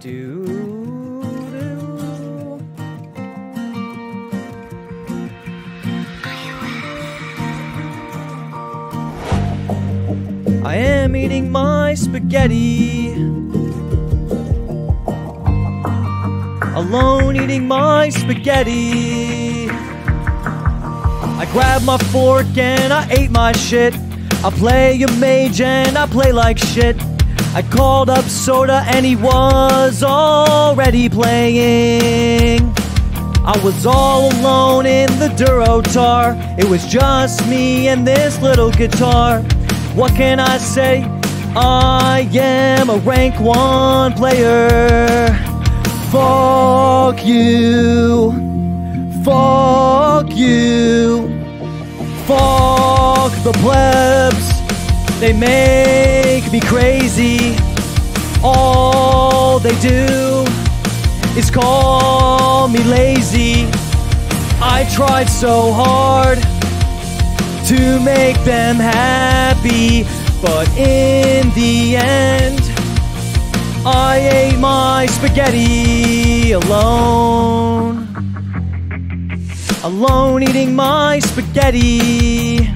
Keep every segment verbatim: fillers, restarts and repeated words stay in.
do. I am eating my spaghetti, alone eating my spaghetti. I grabbed my fork and I ate my shit. I play a mage and I play like shit. I called up Soda and he was already playing. I was all alone in the Durotar. It was just me and this little guitar. What can I say? I am a rank one player. Fuck you. Fuck you. Fuck the plebs. They make me crazy. All they do is call me lazy. I tried so hard to make them happy, but in the end I ate my spaghetti alone. Alone eating my spaghetti.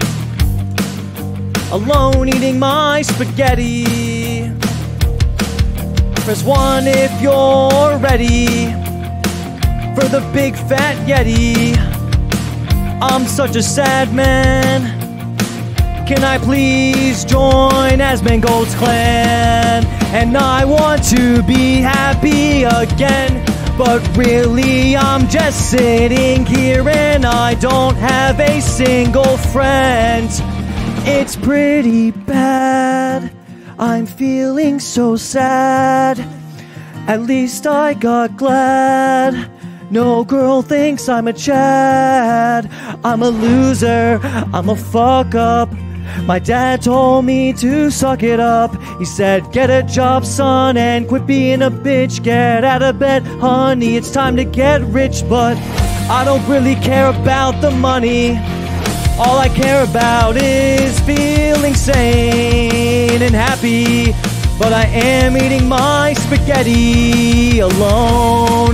Alone eating my spaghetti. Press one if you're ready for the big fat Yeti. I'm such a sad man. Can I please join Asmongold's clan? And I want to be happy again, but really I'm just sitting here and I don't have a single friend. It's pretty bad. I'm feeling so sad. At least I got glad. No girl thinks I'm a Chad. I'm a loser, I'm a fuck up. My dad told me to suck it up. He said, get a job, son, and quit being a bitch. Get out of bed, honey, it's time to get rich. But I don't really care about the money. All I care about is feeling sane and happy. But I am eating my spaghetti alone.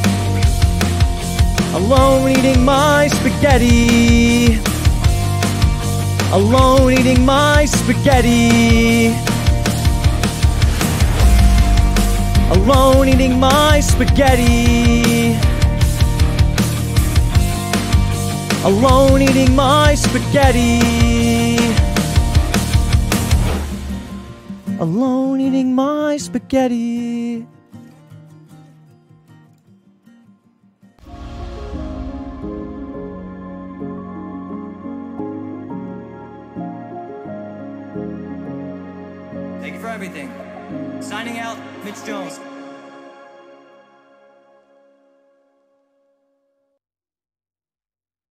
Alone eating my spaghetti. Alone eating my spaghetti. Alone eating my spaghetti. Alone eating my spaghetti. Alone eating my spaghetti. Thank you for everything. Signing out, Mitch Jones.